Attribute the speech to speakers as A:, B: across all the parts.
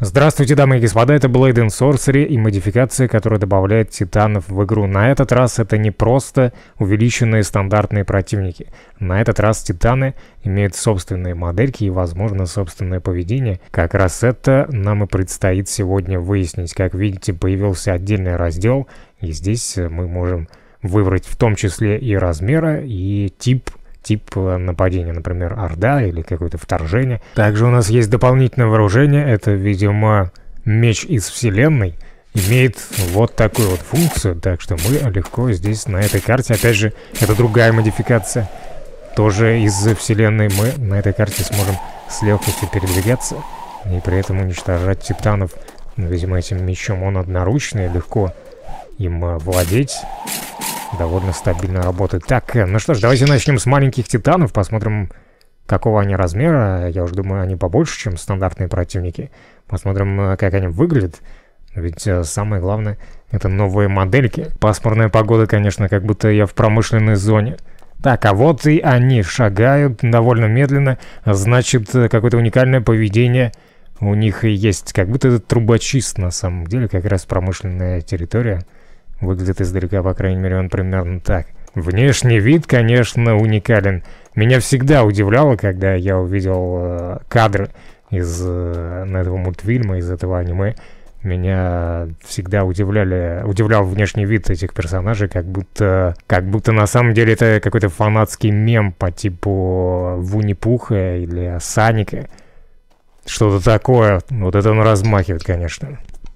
A: Здравствуйте, дамы и господа, это Blade and Sorcery и модификация, которая добавляет титанов в игру. На этот раз это не просто увеличенные стандартные противники. На этот раз титаны имеют собственные модельки и, возможно, собственное поведение. Как раз это нам и предстоит сегодня выяснить. Как видите, появился отдельный раздел, и здесь мы можем выбрать в том числе и размера, и тип нападения, например, орда или какое-то вторжение. Также у нас есть дополнительное вооружение, это, видимо, меч из вселенной. Имеет вот такую вот функцию, так что мы легко здесь на этой карте, опять же, это другая модификация, тоже из вселенной, мы на этой карте сможем с легкостью передвигаться и при этом уничтожать титанов. Видимо, этим мечом он одноручный, легко им владеть. Довольно стабильно работает. Так, ну что ж, давайте начнем с маленьких титанов. Посмотрим, какого они размера. Я уже думаю, они побольше, чем стандартные противники. Посмотрим, как они выглядят. Ведь самое главное, это новые модельки. Пасмурная погода, конечно, как будто я в промышленной зоне. Так, а вот и они шагают довольно медленно. Значит, какое-то уникальное поведение у них и есть. Как будто это трубочист, на самом деле, как раз промышленная территория. Выглядит издалека, по крайней мере, он примерно так. Внешний вид, конечно, уникален. Меня всегда удивляло, когда я увидел кадры из этого мультфильма, из этого аниме. Меня всегда удивлял внешний вид этих персонажей, как будто на самом деле это какой-то фанатский мем по типу Вунни-Пуха или Саника. Что-то такое. Вот это он размахивает, конечно.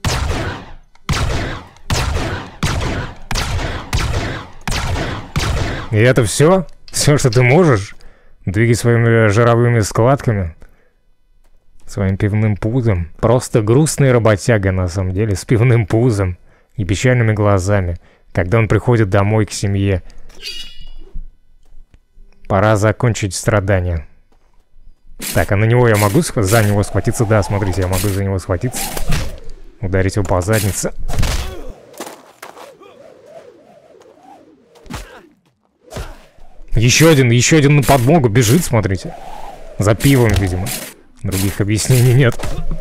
A: И это все? Все, что ты можешь? Двигай своими жировыми складками, своим пивным пузом. Просто грустный работяга, на самом деле, с пивным пузом и печальными глазами, когда он приходит домой к семье. Пора закончить страдания. Так, а на него я могу за него схватиться? Да, смотрите, я могу за него схватиться. Ударить его по заднице. Еще один на подмогу бежит, смотрите. За пивом, видимо. Других объяснений нет.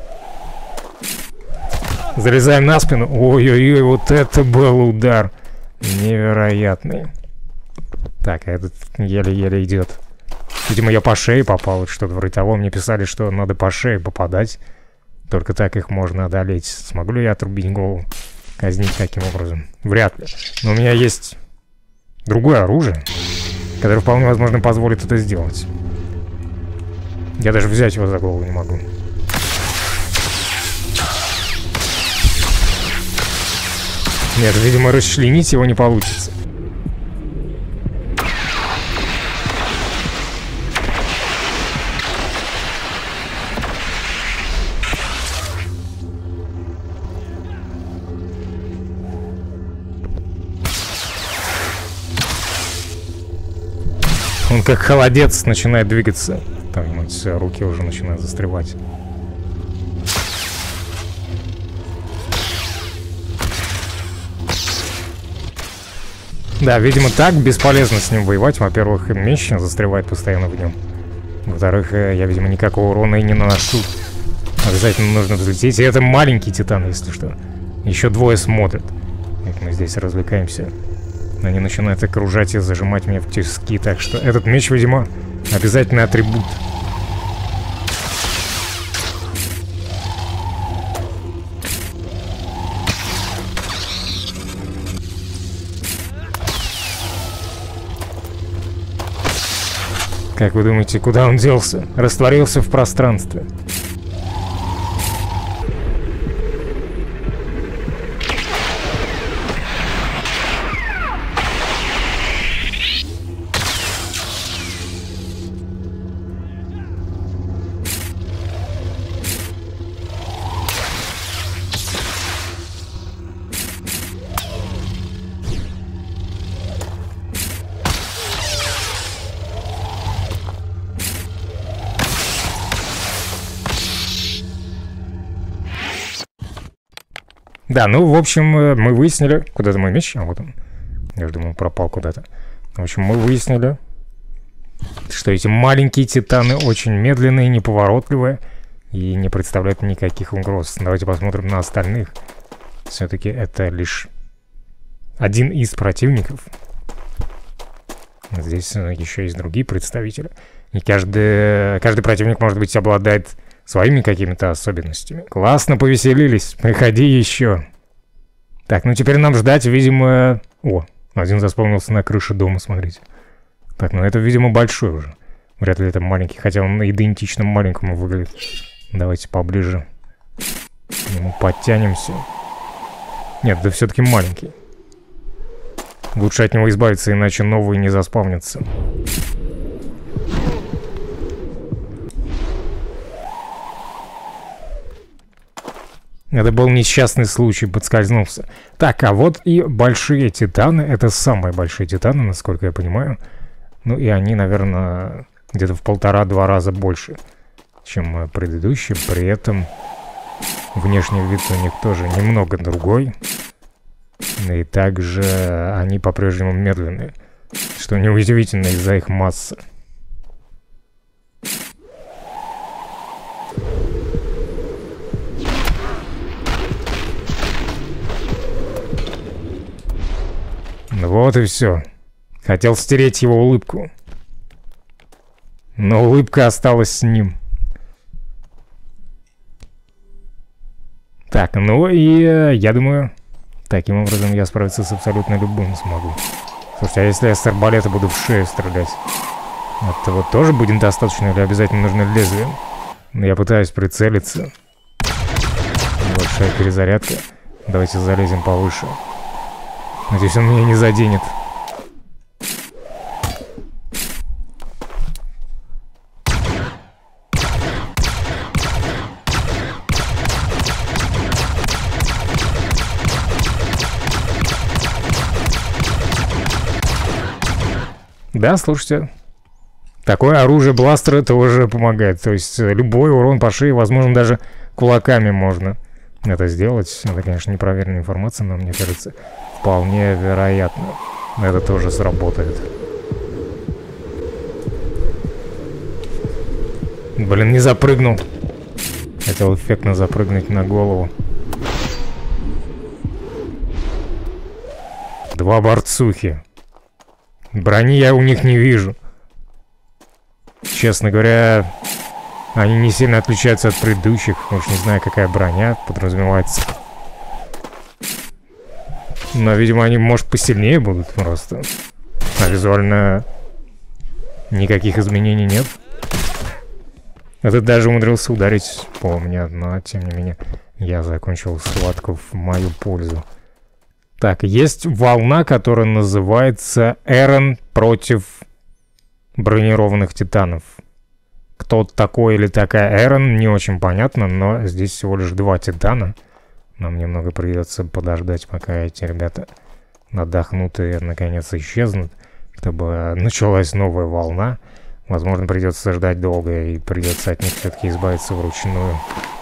A: Залезаем на спину. Ой-ой-ой, вот это был удар. Невероятный. Так, а этот еле-еле идет. Видимо, я по шее попал, что-то вроде того. Мне писали, что надо по шее попадать. Только так их можно одолеть. Смогу ли я отрубить голову? Казнить таким образом? Вряд ли. Но у меня есть другое оружие, который вполне возможно позволит это сделать. Я даже взять его за голову не могу. Нет, видимо, расчленить его не получится. Он как холодец начинает двигаться. Там руки уже начинают застревать. Да, видимо, так бесполезно с ним воевать. Во-первых, меч застревает постоянно в нем. Во-вторых, я, видимо, никакого урона и не наношу. Обязательно нужно взлететь. И это маленький титан, если что. Еще двое смотрят. Как мы здесь развлекаемся. Они начинают окружать и зажимать меня в тиски. Так что этот меч, видимо, обязательный атрибут. Как вы думаете, куда он делся? Растворился в пространстве. Да, ну, в общем, мы выяснили... Куда-то мой меч? А, вот он. Я же думал, пропал куда-то. В общем, мы выяснили, что эти маленькие титаны очень медленные, неповоротливые. и не представляют никаких угроз. Давайте посмотрим на остальных. Все-таки это лишь один из противников. Здесь еще есть другие представители. И каждый противник, может быть, обладает своими какими-то особенностями. Классно повеселились. Приходи еще. Так, ну теперь нам ждать, видимо... О, один заспавнился на крыше дома, смотрите. Так, ну это, видимо, большой уже. Вряд ли это маленький, хотя он идентично маленькому выглядит. Давайте поближе к нему подтянемся. Нет, да все-таки маленький. Лучше от него избавиться, иначе новые не заспавнятся. Это был несчастный случай, подскользнулся. Так, а вот и большие титаны. Это самые большие титаны, насколько я понимаю. Ну и они, наверное, где-то в 1,5-2 раза больше, чем предыдущие. При этом внешний вид у них тоже немного другой. И также они по-прежнему медленные, что неудивительно из-за их массы. Вот и все. Хотел стереть его улыбку, но улыбка осталась с ним. Так, ну и я думаю, таким образом я справиться с абсолютно любым смогу. Слушайте, а если я с арбалета буду в шею стрелять? Этого тоже будет достаточно или обязательно нужно лезвие? Я пытаюсь прицелиться. Большая перезарядка. Давайте залезем повыше. Надеюсь, он меня не заденет. Да, слушайте. Такое оружие бластера тоже помогает. То есть любой урон по шее, возможно, даже кулаками можно это сделать. Это, конечно, непроверенная информация, но мне кажется, вполне вероятно. Это тоже сработает. Блин, не запрыгнул. Хотел эффектно запрыгнуть на голову. Два борцухи. Брони я у них не вижу. Честно говоря, они не сильно отличаются от предыдущих. Уж не знаю, какая броня подразумевается. Но, видимо, они, может, посильнее будут просто. А визуально никаких изменений нет. Этот даже умудрился ударить по мне, но, тем не менее, я закончил схватку в мою пользу. Так, есть волна, которая называется Эрон против бронированных титанов. Кто такой или такая Эрон, не очень понятно, но здесь всего лишь 2 титана. Нам немного придется подождать, пока эти ребята отдохнут и наконец исчезнут, чтобы началась новая волна. Возможно, придется ждать долго и придется от них все-таки избавиться вручную.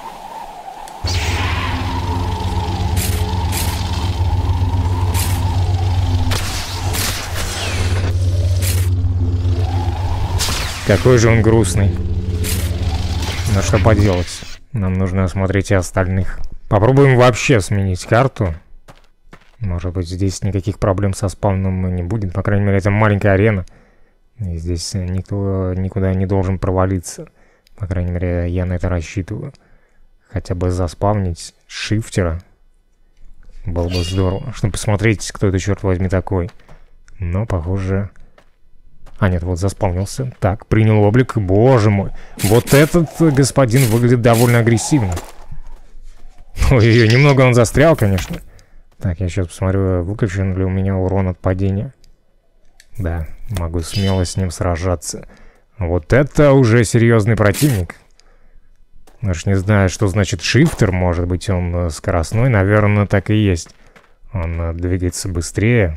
A: Какой же он грустный. Но что поделать? Нам нужно осмотреть и остальных. Попробуем вообще сменить карту. Может быть, здесь никаких проблем со спавном не будет. По крайней мере, это маленькая арена. И здесь никто никуда не должен провалиться. По крайней мере, я на это рассчитываю. Хотя бы заспавнить шифтера было бы здорово, чтобы посмотреть, кто это, черт возьми, такой. Но, похоже... А, нет, вот заспавнился. Так, принял облик. Боже мой. Вот этот господин выглядит довольно агрессивно. Ой-ой-ой, немного он застрял, конечно. Так, я сейчас посмотрю, выключен ли у меня урон от падения. Да, могу смело с ним сражаться. Вот это уже серьезный противник. Даже не знаю, что значит шифтер. Может быть, он скоростной. Наверное, так и есть. Он двигается быстрее.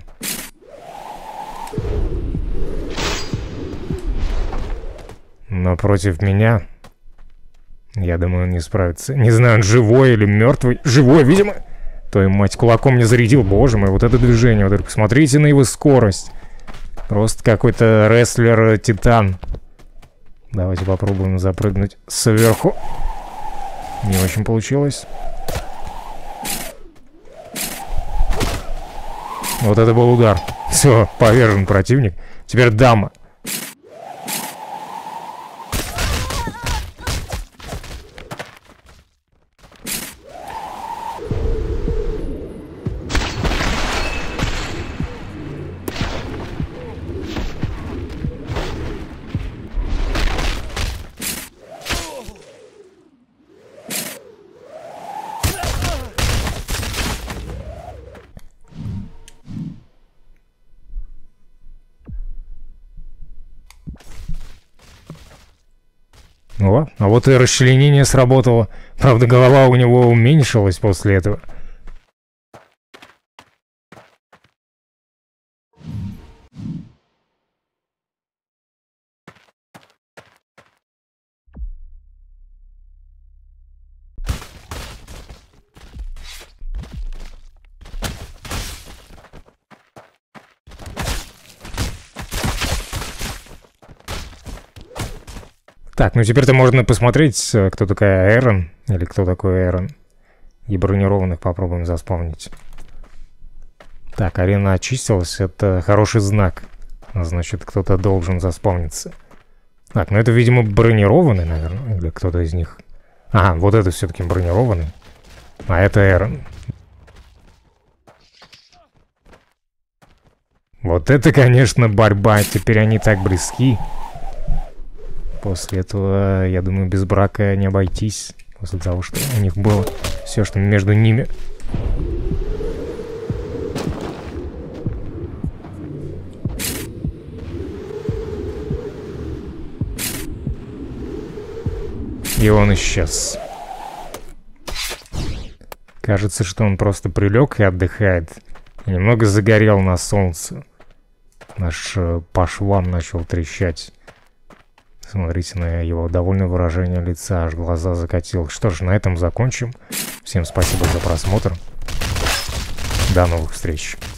A: Но против меня, я думаю, он не справится. Не знаю, он живой или мертвый. Живой, видимо. Твою мать, кулаком не зарядил. Боже мой, вот это движение. Вот, посмотрите на его скорость. Просто какой-то рестлер-титан. Давайте попробуем запрыгнуть сверху. Не очень получилось. Вот это был удар. Все, повержен противник. Теперь дама. О, а вот и расчленение сработало. Правда, голова у него уменьшилась после этого. Так, ну теперь-то можно посмотреть, кто такая Эрон, или кто такой Эрон. И бронированных попробуем заспавнить. Так, арена очистилась, это хороший знак. Значит, кто-то должен заспавниться. Так, ну это, видимо, бронированный, наверное, или кто-то из них. Ага, вот это все-таки бронированный. А это Эрон. Вот это, конечно, борьба. Теперь они так близки. После этого, я думаю, без брака не обойтись. После того, что у них было все, что между ними. И он исчез. Кажется, что он просто прилег и отдыхает. Немного загорел на солнце. Наш по швам начал трещать. Смотрите на его довольное выражение лица, аж глаза закатил. Что ж, на этом закончим. Всем спасибо за просмотр. До новых встреч.